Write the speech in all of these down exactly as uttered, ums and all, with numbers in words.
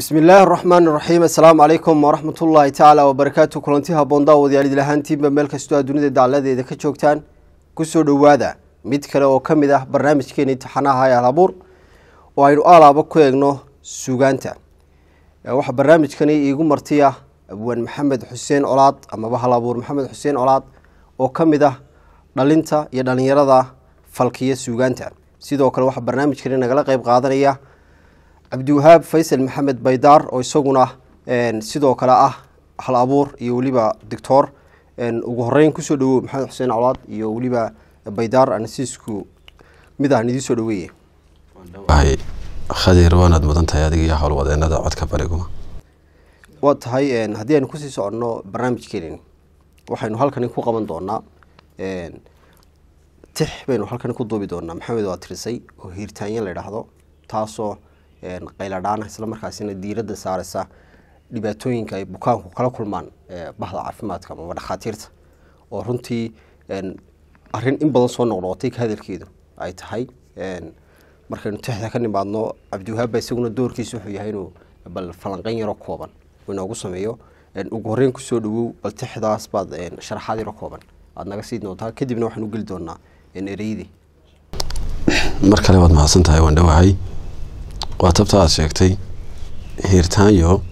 بسم الله الرحمن الرحيم السلام عليكم ورحمة الله تعالى وبركاته كلنتيها بوندا وديالي لهانتي بملك استوى دونيدا دعالة إذا كتشوكتان كسو دوادا ميد كلا وكمده برنامج كين امتحانها هاي الابور وعينو آلا بكو يغنو سوغانتا واحد برنامج كاني يقوم مرتيا أبوان محمد حسين أولاد أما بها الابور محمد حسين أولاد وكمده دالينتا يدالين يرادا فالكية سوغانتا سيدو كلا واحد برنامج كاني نغلا قيب قادرية عبد الوهاب فيصل محمد بيدار oo isaguna een sidoo kale ah hal abuur iyo waliba doctor een ugu horeyn ku soo dhawo maxamed xuseen cawlad iyo waliba Baydar anasiisku mid ah nidii soo dhaweeyay waxay khadir waanad mudan tahay adiga iyo hawl wadeenada codka bariguma waa tahay een hadii aan ku sii socono barnaamijkeenin waxaynu halkan ku qaban doonaa een tix baynu halkan ku duubi doonaa maxamed waa tirisay oo hiirtaanyo la yiraahdo taasoo een qayladaan isla markaasina diiradda saaraysa dhibaatooyinka ay bukaanku kala kulmaan ee bahda caafimaadka ama dhakhaatiirta oo runtii een arrin in badan soo noqnoqotay ka hadalkeedu ay tahay een markaynu tixda ka nimaadno Cabdiwahaab isaguna doorkiisu wuxuu yahay inuu bal falanqeyn yaro kooban inuu sameeyo een ugu horreyn ku soo dhawow bal tixdaas baad een sharaxaad yaro kooban aad naga sii doontaa kadibna waxaan u gali doonaa in ereydi markale waad mahadsan tahay waan dhawahay واتبتا شيكتي هيرتانيو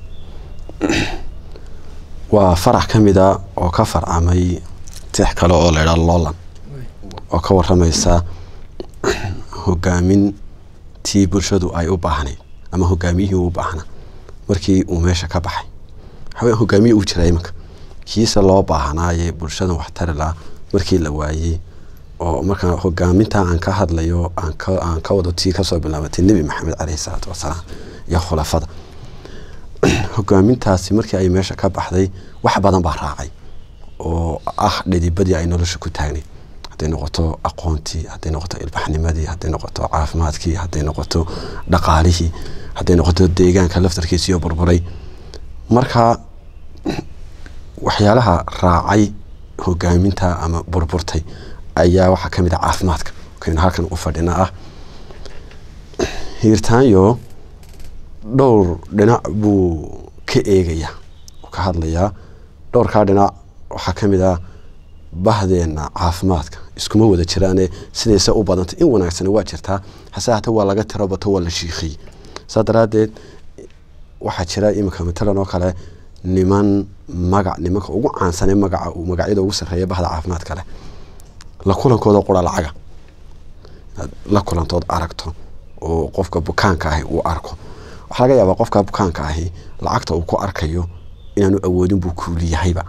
وفرح كميدا او كفر عمي تحكالو او ليرا لولان او كورميسا هوغامين تي بلشدو اي u baahnay ama hogaamiyihii u baahna markii uu meesha ka baxay haween hogaamiye u jiray imanka kiisa loo baahnaaye bulshada wax tar la markii la waayay oo marka hogaaminta aan ka hadlayo aan ka aan ka wado tii ka soo bilaabatay nabi maxamed alayhi salaatu wasalaam iyo khulafada hogaamintaasi markii ay meesha ka baxday wax badan baa raacay oo ah dhidibadii ay nolosha ku taagnay haday noqoto aqoontii haday noqoto ilbaxnimadii haday noqoto caafimaadkii haday noqoto dhaqaalihii haday noqoto deegaanka laftarkiisa iyo burburay marka waxyaalaha raacay hogaaminta ama burburtay ayaa waxa kamid ah caafimaadka kayna halkan u fadhina ah hiirtaanyo dhowr dhinac buu ka eegaya oo ka hadlaya dhowr ka dhinac waxa kamid ah bahdeena caafimaadka iskuma wada jiraan sidaysa u badanta in wanaagsan waa jirtaa hasaata waa laga tirabato waa la shiiqay sadaradeed waxa jira imika matalan oo kale niman magac nimanka ugu caansan magaca uu magacyada ugu sareeya bahda caafimaadka leh la kulankooda qura lacaga la kulantood aragto oo qofka bukaanka ah uu arko waxa laga yaabaa qofka bukaanka ah lacagta uu ku arkayo inaanu awoodin buu ku leeyahayba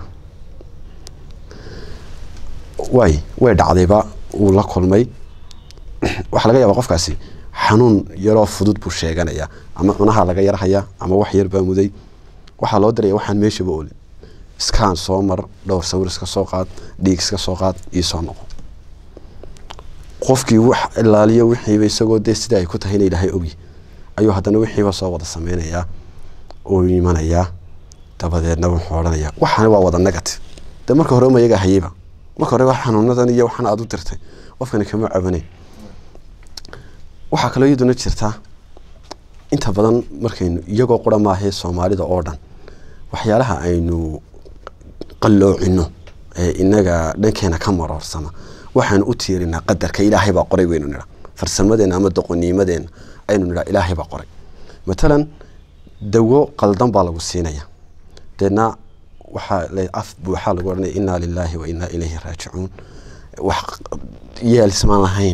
way way dhacdayba uu la kulmay waxa laga yaabaa qofkaasi xanuun yaro fudud buu sheeganaya ama cunaha laga yarhaya ama wax yar baa muday waxa loo diray waxaan meesha ba oolin scan soo mar dhowr sawir iska soo qaad dhiig iska soo qaad iyo soo noqo qofkii wax ilaaliyo wixii isagoo de sida ay ku tahay in Ilaahay ogi ayuu hadana wixii ba soo wada sameynaya oo iimanaya dabadeedna wuxuu oranayaa waxaan waa wada negative de marka hore ma yaga hayba marka hore wax xanuunadan iyo waxaan aad u dirtay qofkana kama cabanay waxa kale oo yiduna jirta inta badan markaynu iyagoo quramaahee Soomaalida oo dhan waxyaalaha aynu qalloocino ee inaga dhankeena ka maroorsama waxaan u tiirinaa qadarka Ilaahay baa qoray weynu nira farsamadeena ama doqoniimadeena aynu nira Ilaahay baa qoray matalan dawo qaldan baa lagu siinaya deena waxa la af buuxa lagu oranay inna lillahi wa inna ilayhi raaji'un wax yeelismaan lahayn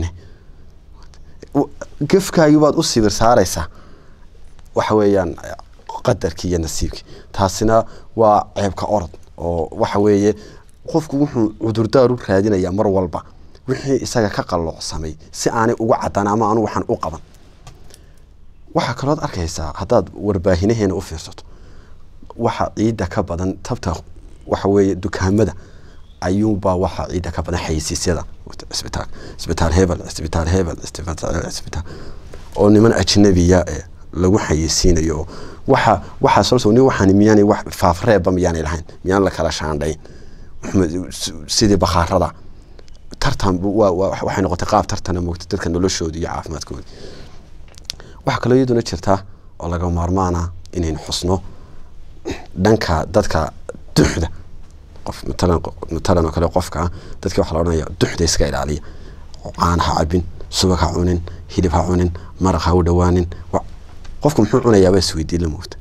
gafkaagu baad u sibir saaraysa waxa weeyaan qadarkii iyo nasiibkii taasina waa ceebka orod oo waxa weeye qofku wuxuu cudurdaar u raadinaya mar walba wixii isaga ka qalloocsamay si aanay ugu cadaan ama aanu waxan u qaban waxa kale oo arkaysaa hadaad warbaahineena u fiirsato waxa ciida ka badan tabta waxa weeye dukaamada ayuuba waxa ciida ka badan xayisiisyada isbitaal isbitaal hebel isbitaal hebel isbitaal isbitaal oo niman ajnabiya ee lagu xayisiinayo waxa waxa soo soo waxaan miyaanay wax faafreeba miyaanay lahayn miyaan la kala shaandhayn sidii bakhaarada tartan waxay noqotay qaab tartan moogta dadka noloshooda iyo caafimaadkooda waxa kale oo yiduna jirta oo laga maarmaana inaynu xusno dhanka dadka duxda qof matalan matalan oo kale qofka dadka waxa la odhanayaa duxda iska ilaaliya aan ha cabin subag ha cunin hilib ha cunin maraq ha u dhawaanin qofku muxuu cunayaa baa isweydiin la moogta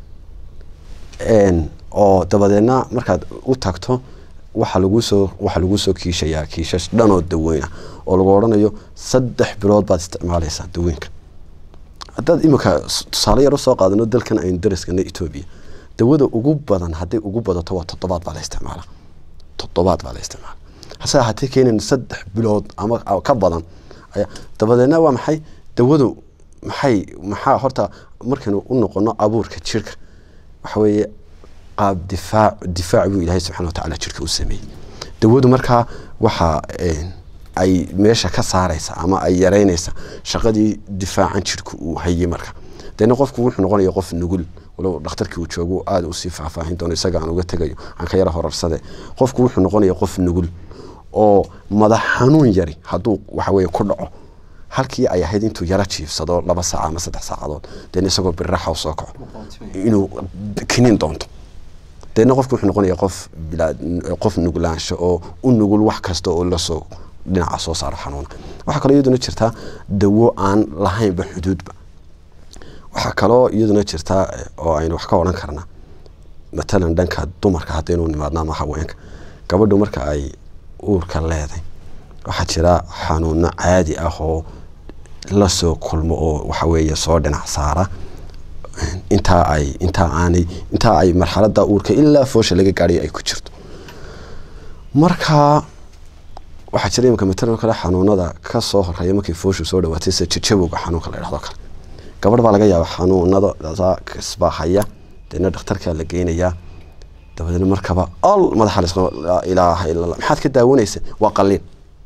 een oo dabadeedna markaad u tagto waxa lagu soo waxa lagu soo kiishayaa kiishash dhan oo daweyna oo lagu oranayo saddex bilood baad isticmaalaysaa daweenka haddaad imika tusaale yar soo qaadano dalkan aynu dariskana Ethiopia dawada ugu badan haddii ugu badato waa toddobaad baa la isticmaalaa toddobaad baa la isticmaalaa hase haddii keenin saddex bilood ama ka badan ayaa dabadeedna waa maxay dawadu maxay maxaa horta markaynu u noqono abuurka jirka waxa weeye qaab difaac difaac buu Ilaahay subxanahu wa ta'ala jirka u sameeyay dawadu markaa waxa ay meesha ka saaraysa ama ay yareynaysa shaqadii difaacan jirku uu hayay marka deena qofku wuxuu noqonayaa qof nugul walow dhakhtarkii uu joogo aad u sii faahfaahin doono isaga aan uga tagayo aan ka yara horarsade qofku wuxuu noqonayaa qof nugul oo madax xanuun yari hadduu waxa weeye ku dhaco halkii ay ahayd intuu yara jiifsado laba saac ama saddex saacadood deena isagoo birraxa u soo kaco inuu kinin doonto deena qofku wuxuu noqonayaa qof bilaad qof nuglaansho oo u nugul wax kasta oo la soo dhinaca soo saaro xanuun waxa kale iyaduna jirta dawo aan lahaynba xuduudba waxa kale iyaduna jirta oo aynu wax ka oran karna matalan dhanka dumarka hadaynu nimaadna ama haweenka gabadhu marka ay uurka leedahay waxa jira xanuun caadi ah oo la soo kulmo oo waxa weeye soo dhinac saara inta ay inta aanay inta ay marxaladda uurka ilaa foosha laga gaariyo ay ku jirto marka waxa jira imka matalan kale xanuunada ka soo horeeya markii fooshu soo dhawaatay sida jajabowga xanuunka la yiraahdo kale gabadh baa laga yaabaa xanuunada kasbaahaya deena dhakhtarka la geenayaa dabadeedna markaba al madaxa la ilaaha illa allah maxaad ka daawanaysaa waa qalliin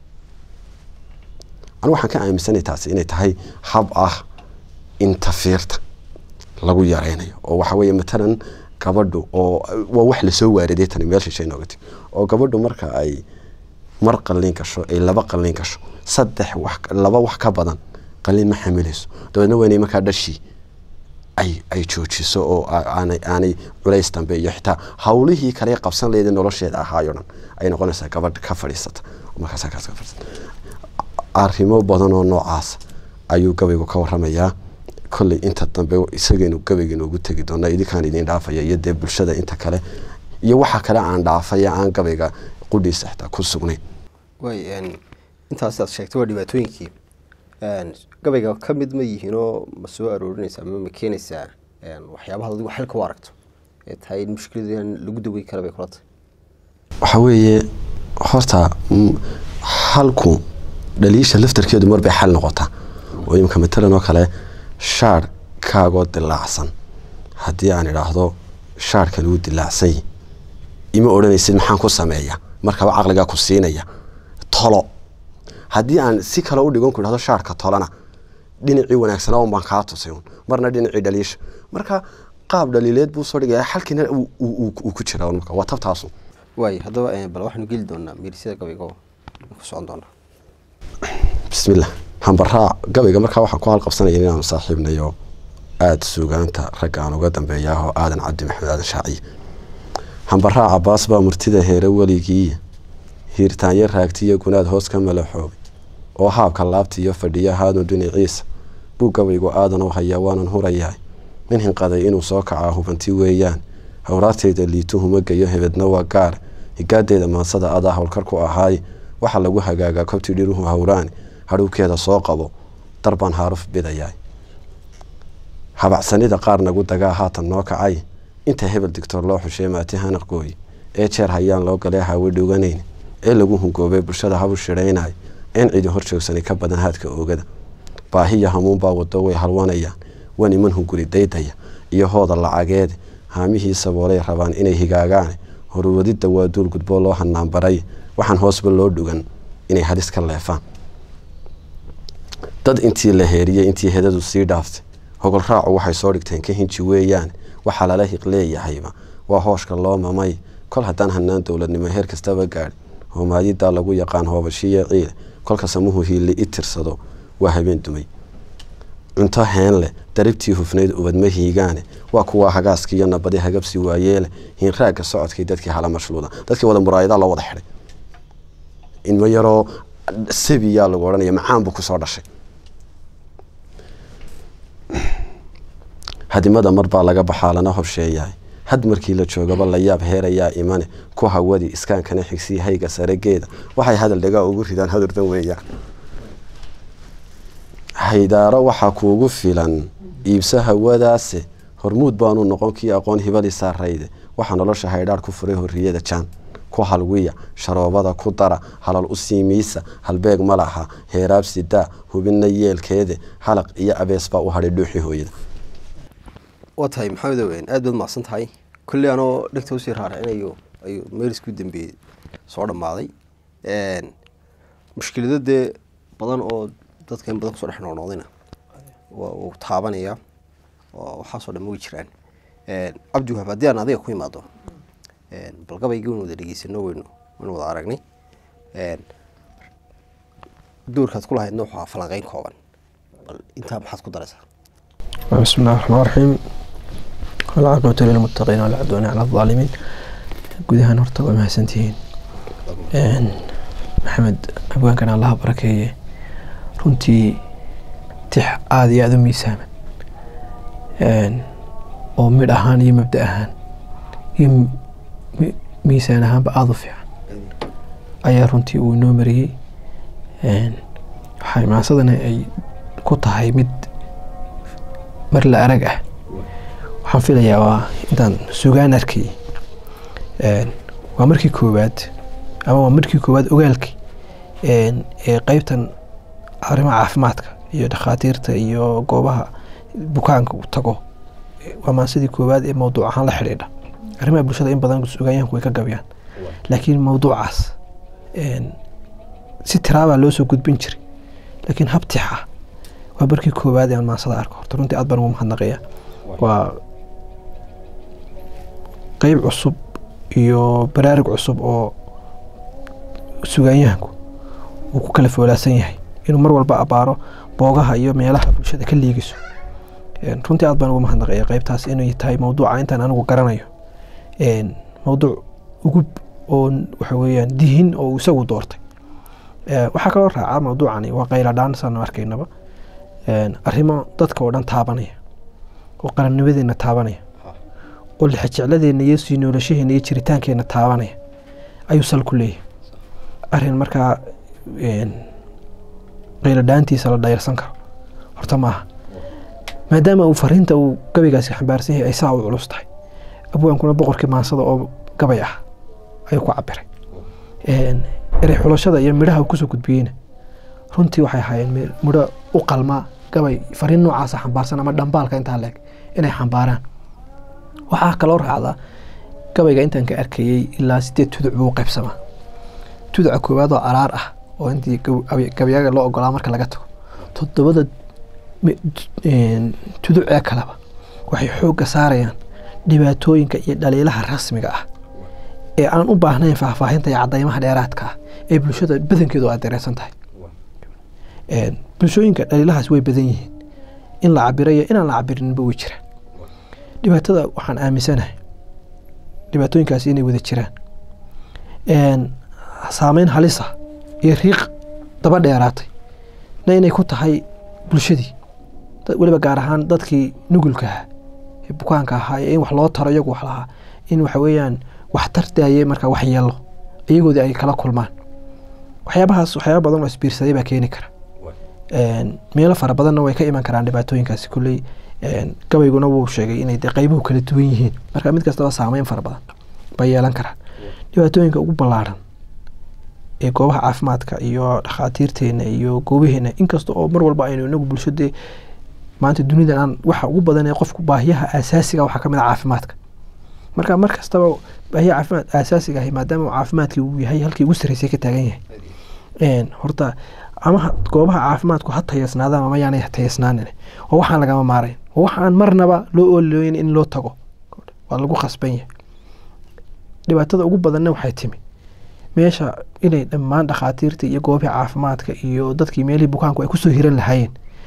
anu waxaan ka aaminsanahay taasi inay tahay hab ah interferta lagu yareynayo oo waxa weeye matalan gabadhu oo waa wax la soo waariday tan meel shishay noqotay oo gabadhu marka ay mar qalliin gasho ay laba qalliin gasho saddex wax laba wax ka badan qalliin ma xamilayso dabeedna weynay marka dhashi ay ay joojiso oo aanay aanay culays dambe iyo xitaa hawlihii kale qabsan leeyahay nolosheeda ahaayo dhan ay noqonaysaa gabadh ka fadhiisata markaas ka fadhiisata arrimo badan oo noocaas ayuu gabaygu ka waramayaa kulli inta dambe isageenu gabaygeenu ugu tagi doona idinkaan idin dhaafaya iyo dee bulshada inta kale iyo waxa kale aan dhaafaya aan gabayga qudhiisa xitaa ku sugnayn way een intaas aad sheegtay waa dhibaatooyinkii een gabayga ka mid ma yihiinoo ma soo aroorinaysa ama ma keenaysaa een waxyaabaha adigu xalka u aragto ee tahay mushkiladan lagu daway kara bay kulata waxa weeye horta halku dhaliisha laftarkeedu mar bay xal noqotaa oo imka matalan oo kale shaar kaago dilaacsan haddii aan idhaahdo shaarkan uu dilaacsan ima odhanaysid maxaan ku sameeyaa markaba caqliga ku siinaya tolo haddii aan si kale u dhigan ku idhaahdo shaarka tolana dhinacii wanaagsan oo baan kaa tusay marna dhinacii dhaliisha marka qaab dhaliileed buu soo dhigaya halkiina uu ku jira marka waa tabtaasu way haddaba bal waxaanu geli doonaa miirsida gabayga ku socon doonaa bismillah hambaraa gabayga markaa waxaan ku halqabsanaya inaan saaxiibnayo aad suugaanta ragga aan uga dambeeyaa oo aadan cabdi maxamed aadan shaaciye hambaraa cabaas baa murtida heere weligii hiirtaanya raagtiyo gunaad hoos ka malaxoobay oo haabka laabta iyo fadhiya haadun dhinaciisa buu gabaygu aadan u hayaa waanan hurayahay nin hinqaday inuu soo kacaa hubanti weeyaan hawraarteeda liituhuma geeyo hebedna waa gaar higaadeeda maansada adaa howlkar ku ahaay waxa lagu hagaagaa kobtii dhiruhu hawraani hadhowkeeda soo qabo darbaan haaruf bidayaay habacsanida qaar nagu dagaa haatan noo kacay inta hebel digtor loo xushee maati hanaqgooy ee jeer hayaan loo galee hawe dhuganayn ee lagu hungoobay bulshada habu shiraynay in cidi hor joogsanay ka badan haadka oogada baahiya hamuun baa wado way halwanayaan wan iman hunguri daydaya iyo hooda lacageed haamihii saboolay rabaan inay higaagaan horwadida waa duul gudboo loo hanaan baray waxaan hoosba loo dhugan inay halis ka leefaan dad intii la heeriyay intii hedadu sii dhaaftay hogol raacu waxay soo dhigteen ka hinji weeyaan waxa lala hiq leeyahayba waa hooshka loo mamay kol haddaan hanaan dowladnimo heer kastaba gaadhi hoomaadida lagu yaqaan hoobashiya ciil kolka samuhu hiili i tirsado waa habeen dumay cunto heen leh daribtii hufnayd ubad ma hiigaane waa kuwa hagaaskii iyo nabadi hagabsi waayeele hinraagga socodkii dadkii hala mashluuda dadkii wada muraayada loo wada xiray in ma yaroo sibiyaa lagu odhanaya macaan buu kusoo dhashay hadimada mar baa laga baxaa lana horsheeyahay had markii la joogaba la yaab heerayaa imane ku hawadi iskaankana xigsii hayga saregeeda waxay hadal dhagaa ugu ridaan hadurdan weeyaan haydaaro waxaa kuugu filan iibsa hawadaase hormuud baanu noqon kii aqoon hibali saarayde waxaa nolosha haydhaar ku furay horriyada jaan ku halwiya sharoobada ku dara halal u siimiisa halbeeg ma laha heeraabsi daa hubinna yeelkeede halaq iyo abees baa u hadhay dhuuxii hooyada waa tahay maxamed owen aad baad macsan tahay kulli anoo dhegta usii raaricinayo ayuu meelisku dambeeyey soo dhammaaday mushkilado dee badan oo dadka in badan kusoo dhex noqnoqdayna waa uu taabanaya oo waxaasoo dhan ma way jiraan cabdiwahaab haddii aan adiga ku imaado balgabaygii waynu wada dhegeysano waynu waynu wada aragnay doorkaad ku lahaydna wuxuu ahaa falanqeyn kooban bal intaa maxaad ku daraysaa بسم الله الرحمن الرحيم والعاقبة للمتقين ولا عدوان على الظالمين gudahaan horta waa mahadsantihiin maxamed abwaankan allaha barakeeye runtii tix aada iyo aada u miisaaman oo midh ahaan iyo mabda ahaan iyo miisaan ahaanba aada u fiican ayaa runtii uu inoo mariyey waxay maasadana ay ku tahay mid mar la arag ah waxaan filayaa waa intaan sugaan arkay waa markii koowaad ama waa markii koowaad ogaalkii ee qaybtan arrimaha caafimaadka iyo dhakhaatiirta iyo goobaha bukaanka u tago waa maasidii koowaad ee mawduuc ahaan la xidhiidha arrimaha bulshada in badan sugaanyahanku way ka gabiyaan laakiin mawduucaas si tiraabaa loo soo gudbin jiray laakiin habtix ah waa markii koowaad ee aan maasada arko horta runtii aad baan ugu mahadnaqaya waa qeyb cusub iyo baraarug cusub oo sugaanyahanku uu ku kala foolaasan yahay inuu mar walba abaaro boogaha iyo meelaha bulshada ka liigiso runtii aad baan ugu mahadnaqaya qeybtaas inay tahay mawduuca intaan anigu garanayo mawduuc ugu oo waxa weeyaan dihin oo isagu doortay waxaa kaloo raaca mawduucani waa qayladhaan saan arkaynaba arrimo dadka oo dhan taabanaya oo qarannimadeena taabanaya oo lixajecladeena iyo sii noolashaheena iyo jiritaankeena taabanaya ayuu sal ku leeyahay arrin markaa qayladhaantiisa la dhayarsan karo horta maaha maadaama uu fariinta uu gabaygaasi xambaarsan yahay ay saa u culus tahay abwaankuna boqorkii maansada oo gabay ah ayuu ku cabiray erey xulashada iyo midhaha uu kusoo gudbiyeyna runtii waxay ahaayeen midho u qalmaa gabay fariin noocaasa xambaarsan ama dhambaalka intaa leeg inay xambaaraan waxaa kaloo raacda gabayga intaan ka arkayey ilaa sideed tuduc buu qaybsamaa tuduca koowaad oo araar ah oo intii gabayaaga loo ogolaa marka laga tago toddobada tuduc ee kaleba waxay xoogga saarayaan dhibaatooyinka iyo dhaliilaha rasmiga ah ee aan u baahnayn faahfaahinta iyo caddaymaha dheeraadka ah ee bulshada badankeedu aad dareersan tahay bulshooyinka dhaliilahaas way badan yihiin in la cabirayo inaan la cabirinba way jiraan dhibaatada waxaan aaminsanahay dhibaatooyinkaas inay wada jiraan saameyn halisa iyo riiq daba dheeraatay na inay ku tahay bulshadii weliba gaar ahaan dadkii nugulka ahaa ee bukaanka ahaa in wax loo taro iyagu wax lahaa in waxa weeyaan wax tardaayay markaa wax yeelo iyagoodii ay kala kulmaan waxyaabahaas waxyaaba badan oo isbiirsaday baa keeni kara meelo fara badanna way ka iman karaan dhibaatooyinkaasi kulley gabayguna wuu sheegay inay de qaybuhu kala duwan yihiin marka mid kastaba saameyn fara badan bay yeelan karaan dhibaatooyinka ugu ballaaran ee goobaha caafimaadka iyo dhakhaatiirteena iyo goobaheena inkasta oo mar walba aynu inagu bulshade maanta dunida aan waxa ugu badan ee qofku baahiyaha aasaasiga waxaa kamid ah caafimaadka marka mar kastaba baahiya caafimaad aasaasiga ah maadaama caafimaadkii uu yahay halkii ugu sarreysay ka taagan yahay horta ama goobaha caafimaadku ha tayeysnaadaan ama yaanay tayeysnaanin oo waxaan lagama maarayn oo waxaan marnaba loo oolooyin in loo tago waa lagu khasban yahay dhibaatada ugu badanna waxay timi meesha inay dhammaan dhakhaatiirta iyo goobaha caafimaadka iyo dadkii meelihii bukaanku ay kusoo hiran lahaayeen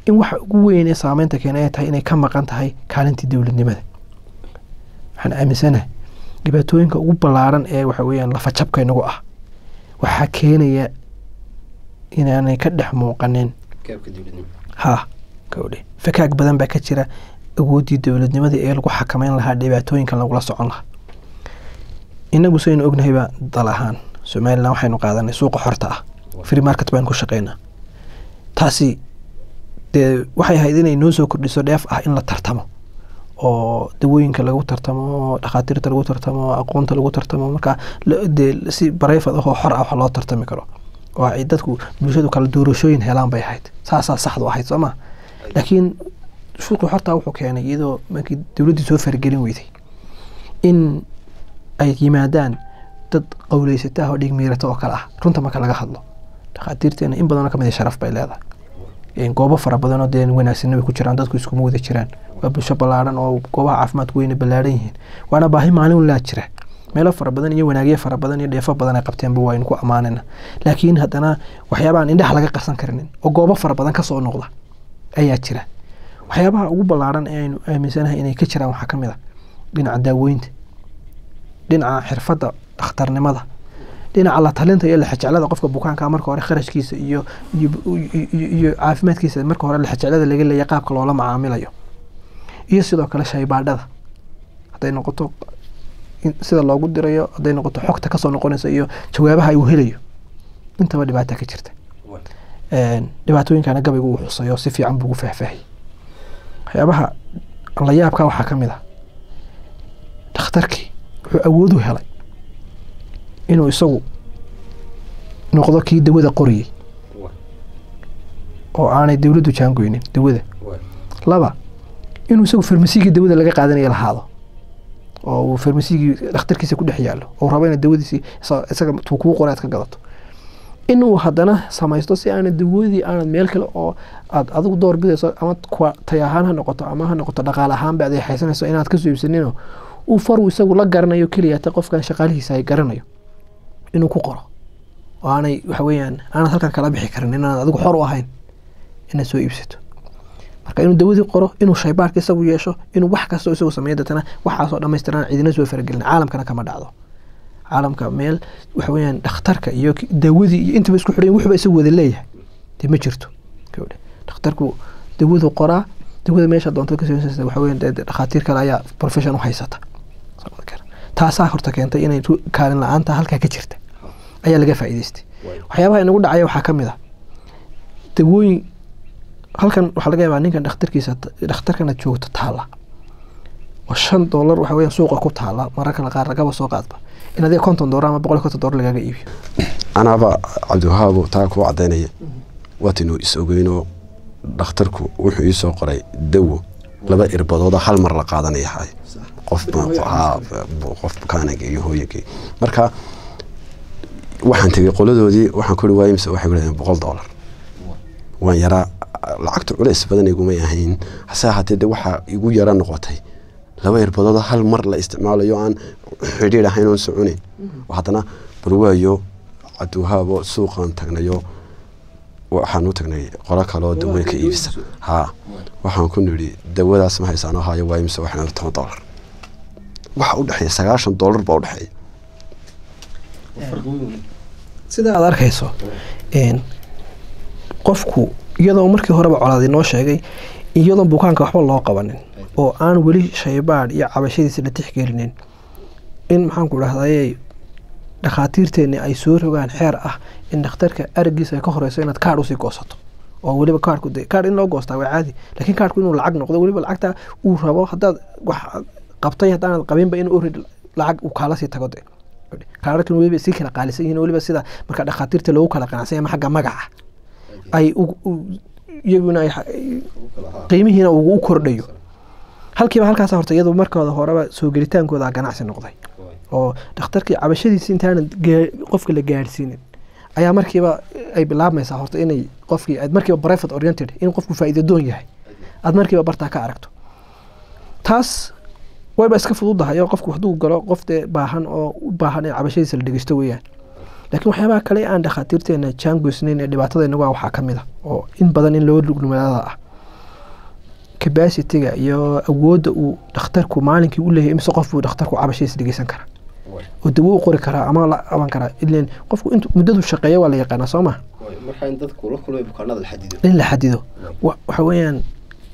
in waxa ugu weyn ee saameynta keenay ay tahay inay ka maqan tahay kaalintii dowladnimada. waxaan aaminsanahay dhibaatooyinka ugu ballaaran ee waxa weeyaan lafajabka inagu ah waxaa keenaya inaanay ka dhex muuqanin ha kawdhe fakaag badan baa ka jira awoodii dowladnimada ee lagu xakameyn lahaa dhibaatooyinkan lagula socon lahaa. inagu saynu ognahayba dal ahaan Somaliland waxaynu qaadanay suuqa xorta ah free market baan ku shaqeynaa. taasi dee waxay ahayd inay noo soo kordhiso dheef ah in la tartamo oo dawooyinka lagu tartamo, dhakhaatiirta lagu tartamo, aqoonta lagu tartamo, marka dee si bareefad ah oo xor ah wax loo tartami karo oo ay dadku bulshadu kala doorashooyin helaan bay ahayd. saasaa saxdu ahayd soo ma. laakiin suuqa xorta wuxuu keenay iyadoo markii dowladdu soo fargelin weyday in ay yimaadaan dad qowleysata oo dhigmiirata oo kale ah. runta marka laga hadlo dhakhaatiirteena in badan oo kamid ah sharaf bay leedahay. in goobo fara badan oo deen wanaagsan ay ku jiraan, dadku isku wada jiraan, waa bulsho ballaaran oo goobaha caafimaadku weyn ballaaran yihiin. waana baahi maalin la jira meelo fara badan iyo wanaagyo fara badan iyo dheefo badan ay qabteen buu waynu ku amaanayna. laakiin haddana waxyaabaha indhaha laga qarsan karin oo goobo fara badan ka soo noqda ayaa jira. waxyaabaha ugu ballaaran ee aynu aaminsanahay inay ka jiraan waxaa kamid ah dhinaca daawooyinta, dhinaca xirfadda dhakhtarnimada, dhinaca la talinta iyo la xajaclada qofka bukaanka marka hore kharashkiisa iyo iyo caafimaadkiisa marka hore la xajaclada laga leeyahay qaabka loola macaamilayo, iyo sidoo kale shaybaadhada haday noqoto sida loogu dirayo, haday noqoto xogta ka soo noqonaysa iyo jawaabaha uu helayo. intaba dhibaato ka jirta. een dhibaatooyinkana gabaygu uu xusayo si fiican buu u faahfaahiyay. waxyaabaha la yaabka waxaa kamid ah dhakhtarkii wuxuu awood u helay inuu isagu noqdo kii dawada qoriyay oo aanay dawladdu jaangoynin dawada. laba inuu isagu farmasiigii dawada laga qaadanayo lahaado oo uu farmasiigii dhakhtarkiisa ku dhex yaalo oo rabo inay dawadiisi isaga tuu kuu qoraad ka gadato. inuu haddana samaysto si aanad dawadii aanad meel kale oo aad adigu door bidayso ama tay ahaan ha noqoto ama ha noqoto dhaqaale ahaan ba aad haysanayso inaad ka soo iibsanino uu faru isagu la garanayo keliya ta qofkan shaqaalihiisa ay garanayo inuu ku qoro oo aanay waxa weeyaan aanad halkan kala bixi karin inaad adigu xor u ahayn inaad soo iibsato. marka inuu dawadii qoro, inuu shaybaarka isagu yeesho, inuu wax kasta isagu sameeyo dadana waxaasoo dhammaystiran cidina soo faragelin. caalamkana kama dhacdo. caalamka meel waxa weeyaan dhakhtarka iyo dawadii iyo intaba isku xidhan wuxuu isagu wada leeyahay dee ma jirto. dhakhtarku dawadu qoraa, dawada meesha doonto ka soo waxa weeyaan dhakhaatiir kale ayaa profession u haysata. taasaa horta keentay inay kaalin la'aanta halkaa ka jirta ayaa laga faa'iidaystay. waxyaabaha inagu dhacaya waxaa kamid ah dawooyin halkan waxaa laga yaabaa ninkan dhakhtarkiisa dhakhtarkana joogto taala oo shan dollar waxa weeyaan suuqa ku taala mararka qaar lagaba soo qaadba in adee konton dollar ama boqol iyo konton dollar lagaga iibiyo. anaaba cabdiwahaabo taa ku cadaynaya waatinu is ogeyno dhakhtarku wuxuu ii soo qoray dawo laba irbadooda hal mar la qaadanaya hay qof qof bukaanka iyo hooyadii. marka waxaan tagay qoladoodii waxaan ku dhawaayay mise waxay yiraahdeen boqol dollar. waan yara lacagtu culays badan iguma yahayn hase ahaatee waxa igu yara noqotay laba irbadooda hal mar la isticmaalayo aan xiriir ahayn oo soconin. waxaadna barwaayo cabdiwahaabo suuqan tagnayo waxaan u tagnay qolo kale oo dawo ka iibisa. ha waxaan ku niri dawadaas ma haysan oo haayo waay mise waxaan toban dollar. waxa u dhaxay sagaashan dollar baa u dhaxay. sida aad arkayso een qofku iyadoo markii horeba colaadi noo sheegay iyadoo bukaanka waxba loo qabanin oo aan weli shaybaad iyo cabashadiisa la tixgelinin in maxaan ku dhahdayay dhakhaatiirteeni ay soo rogaan xeer ah in dhakhtarka aragiisa ay ka horeyso inaad kaadh u sii goosato oo weliba kaadhku de kaadh in loo goostaa waa caadi laakiin kaadhku inuu lacag noqdo weliba lacagta uu rabo haddaad wax qabtay haddaanad qabinba in uu lacag uu kaala sii tago de kaadhkan weliba sii kala qaalisan yihiin weliba sida marka dhakhaatiirta loogu kala qanacsan yahay xagga magaca ay iyaguna ay qiimihiina ugu kordhayo halkiiba halkaas horta iyadoo markooda horeba soo gelitaankooda ganacsi noqday oo dhakhtarkii cabashadiisa intaan qofka la gaarsiinin ayaa markiiba ay bilaabmaysaa horta inay qofkii aad markiiba private oriented in qofku faa'iido doon yahay aad markiiba bartaa ka aragto. taas wayba iska fududahay oo qofku hadduu galo qof dee baahan oo u baahan in cabashadiisa la dhegeysto weeyaan. laakiin waxyaabaha kale aan dhakhaatiirteena jaangoysnayn ee dhibaatada inagu waxaa ka mid ah oo in badan in loo luglumaada ah capacity-ga iyo awoodda uu dhakhtarku maalinkii u leeyahay imise qof buu dhakhtarku cabashiisa dhegeysan karaa oo dawo u qori karaa ama la qaban karaa ileen qofku intu muddadu shaqeeya waa la yaqaanaa soo ma marka in dadku la kulmay bukaanada la xadido in la xadido waxa weeyaan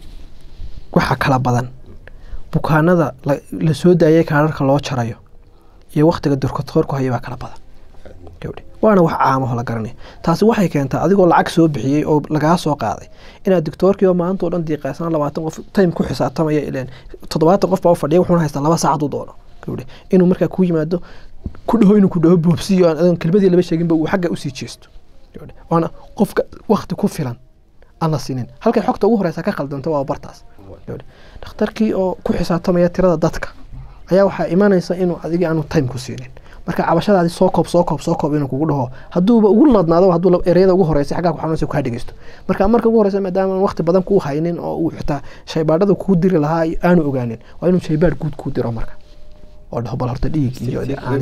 waxa kala badan bukaanada la soo daayay kaararka loo jarayo iyo waqtiga doktorku hayo baa kala badan gabadhi waana wax caam ah la garanay taasi waxay keentaa adigoo lacag soo bixiyay oo laga soo qaaday inaad doktorkiyo maanta oo dhan diiqaysan labaatan qof time ku xisaabtamaya ileen toddobaatan qof baa fadhiya wuxuu haystaa laba saacad u doono gabadhi inuu markaa ku yimaado ku dhaho inuu ku dhaho boobsiyo aan kelmadii laba sheegin ba uu xagga u sii jeesto gabadhi waana qofka waqti ku filan aan la sinin halkay xogta ugu horeysa ka khaldanta waa bartaas gabadhi dhakhtarkii oo ku xisaabtamaya tirada dadka ayaa waxaa imanaysa inuu adiga aanu time ku siinin marka cabashadaadi soo koob soo koob soo koob inuu kugu dhaho hadduuba ugu ladnaado hadduu ereyada ugu horeysa xaggaa ku xanuunaysa ku dhageysto marka marka ugu horeysa maadaama waqti badan ku haynin oo uu xitaa shaybaadhada ku diri lahaa aanu ogaanin waa inuu shaybaad guud ku diro marka oo dhaho bal horta dhiig iyo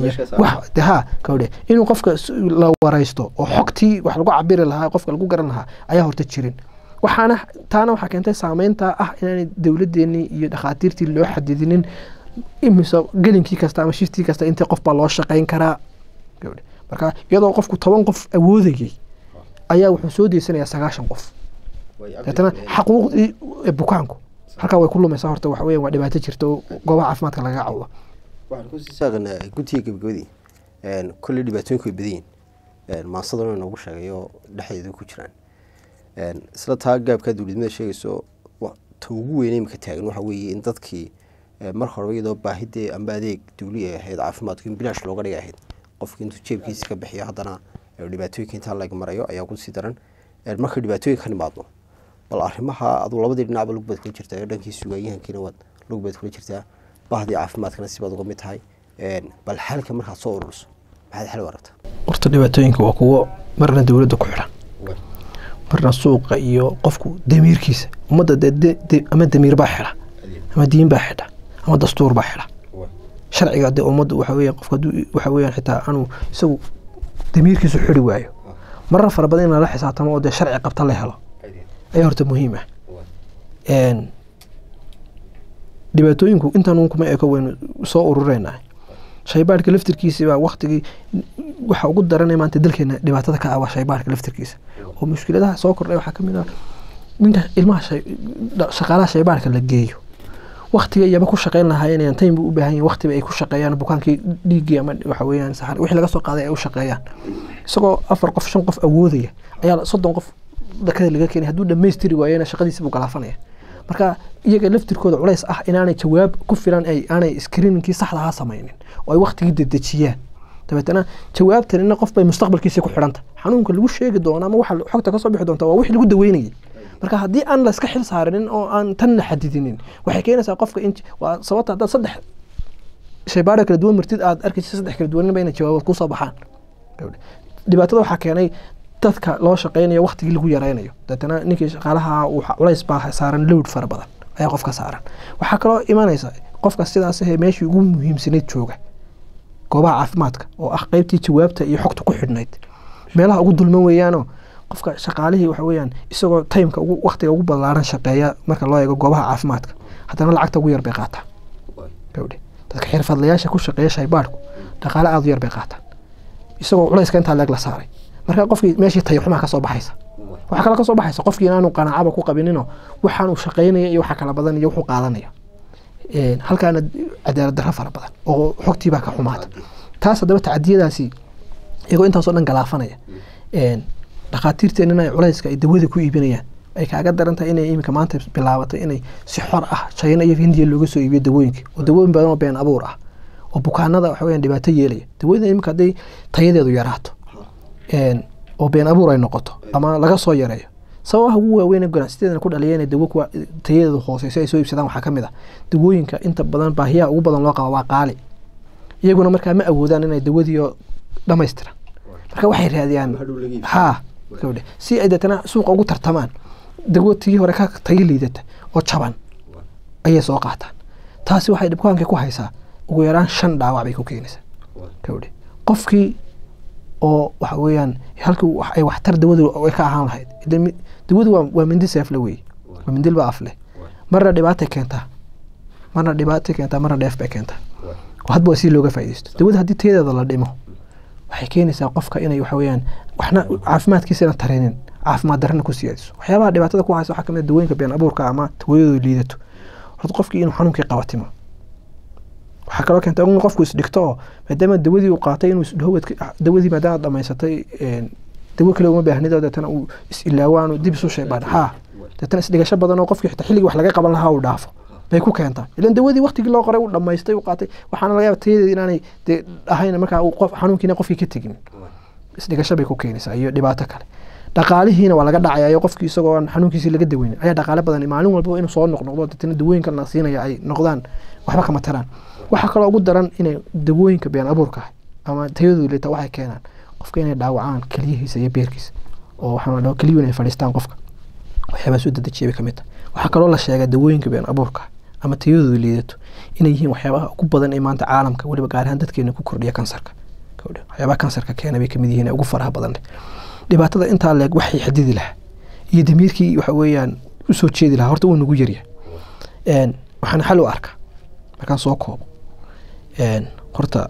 wax daha kawde inuu qofka la wareysto oo xogtii wax lagu cabiri lahaa qofka lagu garan lahaa ayaa horta jirin waxaana taana waxaa keentay saameynta ah inaan dawladeennii iyo dhakhaatiirtii loo xadidinin imisa gelinkii kasta ama shiftii kasta inta qof baa loo shaqeyn karaa gabadhi marka iyadoo qofku toban qof awoodayay ayaa wuxuu soo deysanayaa sagaashan qof dadana xaquuqdii bukaanku halkaa way ku lumaysaa horta waxa weeyaan waa dhibaato jirta oo goobaha caafimaadka laga cawdo waxaan ku sii saaqnaa guddiga gabagabadii een kulli dhibaatooyinku way badan yihiin maasadana noogu sheegay oo dhexdeedu ku jiraan een isla taa gaabka dawladnimada sheegayso ta ugu weyn imika taagan waxa weeye in dadkii mar hore iyadoo baahidee amba adeeg dawli ah ahayd caafimaadku in bilaash looga dhigay ahayd qofka intuu jeebkiisa ka bixiyo haddana dhibaatooyinka intaa laga marayo ayaa ku sii daran marka dhibaatooyinka ka nimaadno bal arrimaha aduu labadii dhinacba lagu bad kula jirtaa oo dhankii sugayahankiina waad lagu bad kula jirtaa bahdii caafimaadkana si baad uga mid tahay bal xalka markaad soo ururiso maxaad xal u aragtaa horta dhibaatooyinka waa kuwo marna dawladda ku xidhan marna suuqa iyo qofku damiirkiisa ummadda ama damiir baa xidha ama diin baa xidha ama dastuur baa xidha sharciga de ummadda waxa weeyaan qofka waxa weeyaan xitaa aanu isagu damiirkiisu xidhi waayo marna fara badan in la xisaabtamo oo de sharci qabta la helo ayaa horta muhiim ah een dhibaatooyinku intaan uun kuma eko weyn soo urureynaa shaybaadhka laftirkiisa baa waqtigii waxa ugu daranay maanta dalkeena dhibaatada ka ah shaybaadhka laftirkiisa oo mushkiladaha soo kordhay waxaa ka mid ah ninka ilmaha shaqaalaha shaybaadhka la geeyo waqtiga iyaba ku shaqeyn lahaayeen inaan time u baahan yahay waqtiba ay ku shaqeeyaan bukaankii dhiigii ama waxa weeyaan saxar wixii laga soo qaaday ay u shaqeeyaan isagoo afar qof shan qof awoodaya ayaa soddon qof dakada laga keenay hadduu dhammaystiri waayena shaqadiisa buu galaafanaya marka iyaga laftirkooda culays ah inaanay jawaab ku filan ay aanay screeningkii saxda ahaa samaynin oo ay waqtigii dedejiyaan dabeetana jawaabtanina qof bay mustaqbalkiisa ku xidhanta xanuunka lagu sheegi doona ama waxa xogta ka soo bixi doonta waa wixii lagu daweynayay marka haddii aan la iska xil saarinin oo aan tan la xadidinin waxay keenaysaa qofka in waa sababta haddaad saddex shaybaadho kala duwan martid aad arkaysa saddex kala duwan bayna jawaabad ku soo baxaan dhibaatada waxaa keenay dadka loo shaqeynayo waqtigii lagu yareynayo dadana ninkii shaqaalaha uu culays baa saaran load fara badan ayaa qofka saaran waxaa kaloo imanaysa qofka sidaas ah meeshii ugu muhiimsanayd jooga goobaha caafimaadka oo ah qaybtii jawaabta iyo xogta ku xidhnayd meelaha ugu dulman weeyaanoo qofka shaqaalihii waxa weeyaan isagoo timeka ugu waqtiga ugu ballaaran shaqeeya marka loo eego goobaha caafimaadka haddana lacagta ugu yar bay qaataa gabadhi dadka xirfadlayaasha ku shaqeeya shaybaadhku dhaqaale aada u yar bay qaataan isagoo culayska intaa leeg la saaray marka qofkii meeshii tayo xumaa ka soo baxaysa waxa kale ka soo baxaysa qofkii inaanu qanaacaba ku qabininoo waxaan uu shaqeynaya iyo waxa kala badan iyo wuxuu qaadanaya halkaana cadaalad darro fara badan oo xogtii baa ka xumaata taas haddaba tacadiyadaasi iyagoo intaasoo dhan galaafanaya dhakhaatiirteen inay culayska ay dawada ku iibinayaan ay kaaga daran tahay inay iminka maanta bilaabatay inay si xor ah China iyo India looga soo iibiyo dawooyinka oo dawooyin badan oo been abuur ah oo bukaanada waxa weeyaan dhibaato yeelaya dawada iminka haday tayadeedu yaraato een oo been abuur ay noqoto ama laga soo yareeyo sababaha ugu waaweyn ee ganacsigeedana ku dhaliyeen ee dawo kuwa tayadeedu hooseysa ay soo iibsadaan waxaa ka mid ah dawooyinka inta badan baahiyaha ugu badan loo qabo waa qaali iyaguna markaa ma awoodaan inay dawadii dhamaystiran marka waxay raadiyaan ha gabadha si ay dadana suuqa ugu tartamaan dawadii hore ka tayo liidata oo jaban ayay soo qaataan taasi waxay dhibkaankii ku haysaa ugu yaraan shan dhaawac bay ku keenaysaa gabadha qofkii oo waxa weeyaan halkii ay waxtar dawadu ay ka ahaan lahayd dawadu waa waa mindi seef la weey waa mindil baa afle marna dhibaatay keentaa marna dhibaatay keentaa marna dheef bay keentaa hadba si looga faa'iideysto dawada haddii tayadeeda la dhimo waxay keenaysaa qofka inay waxa weeyaan waxna caafimaadkiisa tareenin caafimaad darrana ku siyaadiso waxyaabaha dhibaatada ku haysa waxaa kamid ah dawooyinka been abuurka ama tawooyadu liidato horta qofkii inuu xanuunkii qabatimo waxaa kaloo keenta in qofku isdhigto maadaama dawadii uu qaatay inuu isdhowad dawadii maadaama dhamaysatay dawo kale uma baahnida dadana uu is ilaawaan dib isu sheebaan ha dadana isdhigasho badan oo qofkii xitaa xilliga wax laga qaban lahaa uu dhaafo bay ku keentaa ilaan dawadii waqtigii loo qoray uu dhamaystay uu qaatay waxaana laga yaabaa tayadeeda inaanay ahayn markaa uu qof xanuunkiina qofkii ka tegin isdhigasho bay ku keenaysaa iyo dhibaato kale dhaqaalihiina waa laga dhacayaa qofkii isagoo xanuunkiisii laga daweynin ayaa dhaqaale badan maalin walba inuu soo noqnoqdo dadna dawooyinka la siinaya ay noqdaan waxba kama taraan waxa kale ugu daran inay dawooyinka been abuurka ama tayadu leeta waxay keenaan qofka inay dhaawacaan kaliyihiisa iyo beerkiisa oo waxaan loo kaliyo inay fadhiistaan qofka waxyaaba soo dadajiyay kamid waxa kale oo la sheegay dawooyinka been abuurka ama tayadu leedato inay yihiin waxyaabaha ugu badan ee maanta caalamka waliba gaar ahaan dadkeena ku kordhiya kansarka waxyaabaha kansarka keena bay kamid yihiin ugu faraha badan dhibaatada inta leeg waxay xadidi lahaa iyo damiirkii waxa weeyaan u soo jeedi lahaa horta uu nagu yaryahay een waxaan xal u arkaa markaan soo koobo een horta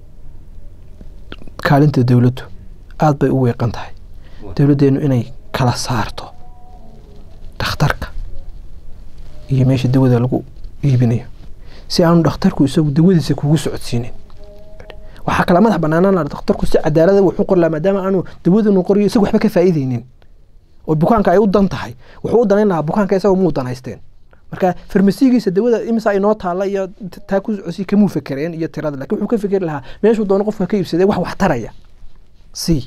kaalinta dawladdu aad bay u weeqan tahay dawladdeenu inay kala saarto dhakhtarka iyo meesha dawada lagu iibinayo si aanu dhakhtarku isagu dawadiisa kugu socodsiinin waxa kala madax banaanaan dhakhtarku si cadaalad ah wuxuu qorlaa maadaama aanu dawadanu qoriyo isagu waxba ka faa'iideynin oo bukaanka ay u dan tahay wuxuu u danayn lahaa bukaanka isagu muu danaysteen marka farmasiigiisa dawada imisa inoo taala iyo taa ku socodsi kamuu fakareen iyo tirada laakiin wuxuu ka fikir lahaa meeshuu doono qofka ka iibsaday wax wax taraya si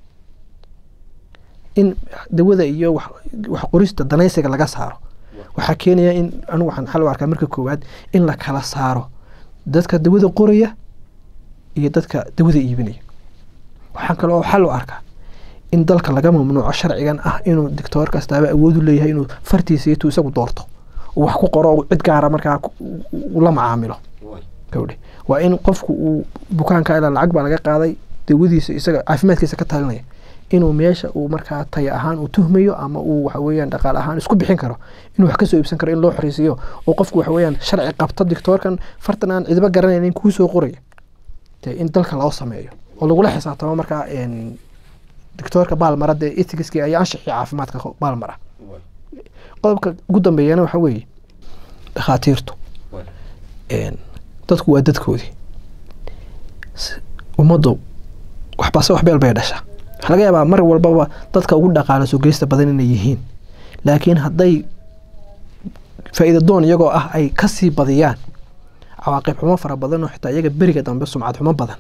in dawada iyo wax qorista danaysiga laga saaro waxa keenaya in anu waxaan xal u arkaa marka koowaad in la kala saaro dadka dawada qoraya iyo dadka dawada iibinaya waxaan kale oo xal u arkaa in dalka laga mamnuuco sharcigan ah inuu doctor kastaaba awood u leeyahay inuu fartiisa iyo isagu doorto oo wax ku qoro cid gaar ah markaa la macaamilo gawdhe waa in qofku uu bukaanka ila lacag baa laga qaaday dawadiisa isaga caafimaadkiisa ka talinaya inuu meesha uu markaa tay ahaan uu tuhmayo ama uu waxa weeyaan dhaqaale ahaan isku bixin karo inuu wax ka soo iibsan karo in loo xiriisiyo oo qofku waxa weeyaan sharci qabta doctorkan fartan aan cidba garanaynin ku soo qoraya in dalka loo sameeyo oo lagu la xisaabtamo markaa een doctorka baalmarada ethics-kii ay anshaxi caafimaadka baalmara qodobka ugu dambeeyana waxa weeye dhakhaatiirtu een dadku waa dadkoodii ummadu waxba soo waxbeel bay dhashaa waxa laga yaabaa mar walbaba dadka ugu dhaqaale soo geesta badan inay yihiin laakiin hadday faa'iido doon iyagoo ah ay ka sii badiyaan cawaaqib xumo fara badan oo xitaa iyaga beriga dambe sumcad xumo badan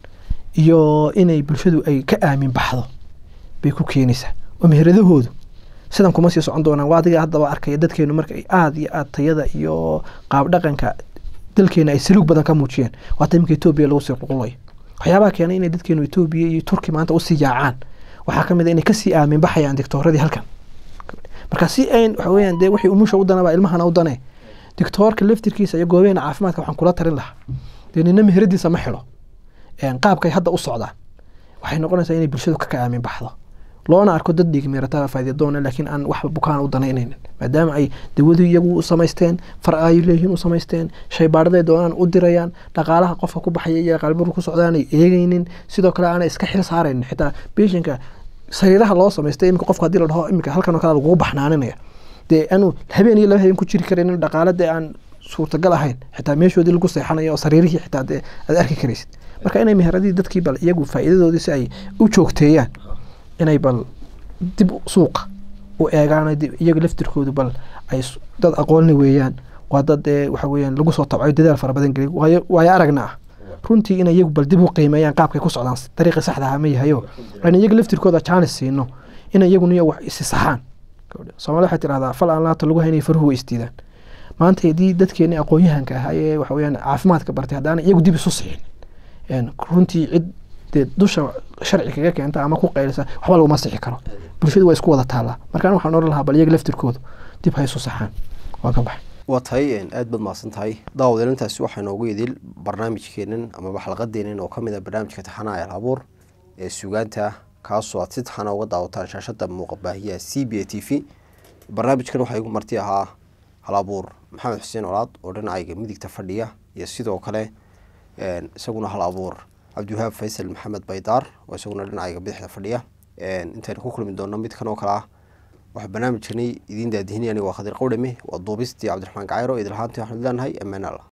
iyo inay bulshadu ay ka aamin baxdo bay ku keenaysaa oo meheradahoodu sidan kuma sii socon doonaan waa adiga haddaba arkaya dadkeenu marka ay aad iyo aad tayada iyo qaab dhaqanka dalkeena ay saluug badan ka muujiyeen waa taymka Itoobiya lagu sii qulqulay waxyaabaha keenay inay dadkeenu Itoobiya iyo Turki maanta u sii yaacaan waxaa ka mid ah inay ka sii aamin baxayaan doctoradii halkan marka si ay waxa weeyaan de wixii umusha u danaba ilmahana u danay doctorka laftirkiisa iyo goobeena caafimaadka waxaan kula tarin lahaa deena meheradiisa ma xiro een qaabkay hadda u socdaan waxay noqonaysaa inay bulshadu ka aamin baxdo loona arko dad dhig meerataa faa'iido doona laakiin aan wax bukaan u danaynaynin maadaama ay dawadu iyagu u sameysteen far ay leeyihiin u sameysteen shay baadhaday doonaan u dirayaan dhaqaalaha qofka ku baxaya iyo qalbigu ku socdaan ay eegaynin sidoo kale aan iska xil saareen xitaa patientka sariiraha loo sameystay imika qofka hadii la dhaho imika halkan oo kale lagu baxnaaninaya de anu habeen iyo laba habeen ku jiri kareen dhaqaalada aan suurtagal ahayn xitaa meeshoodii lagu seexanayo oo sariirihii xitaa de aad arki karaysid marka inay meheradii dadkii bal iyagu faa'iidadoodii si ay u joogteeyaan inay bal dib suuqa u eegaan iyaga laftirkoodu bal ay dad aqoonni weeyaan waa dad waxa weeyaan lagu soo tabcay dadaal fara badan galay waayo waayo aragna ah runtii in iyagu bal dib u qiimeeyaan qaabkay ku socdaan dariiqa saxda ah ma yahayo in iyaga laftirkooda chance siino in iyagu niyo wax is saxaan Soomaaliya waxay tiraahdaa fal aan laata lagu haynay faruhu istiidaan maanta hadii dadkeena aqoon-yahanka ah ay waxa weeyaan caafimaadka bartay hadaan iyagu dib isu sixin een runtii cid dusha sharci kaga keenta ama ku qaylisa waxba lagu masixi karo bulshadu way isku wada taala markaan waxaan oran lahaa bal iyaga laftirkooda dib hay isu saxaan waa ka baxay waa tahay aad bad maasan tahay daawadelintaasi waxay noogu idil barnaamijkeenan ama xalqadeenan oo kamid ah barnaamijka taxanaha ee abuur ee suugaanta kaasoo aad si taxana uga daawataan shaashada muuqbaahiyaha C B A T V barnaamijkan waxa igu marti ahaa hal abuur maxamed xuseen colaad oo dhinacayga midigta fadhiya iyo sidoo kale isaguna hal abuur cabdiwahaab faysal maxamed baydaar oo isaguna dhinacayga bidixda fadhiya intaynu ku kulmi doonno mid kan oo kale ah waxaa barnaamijkani idiin daadihinaya aniga waa khadir qowdhame waa duubistii cabdiraxmaan gacayro idil ahaantii waxaan leenahay ammaan allah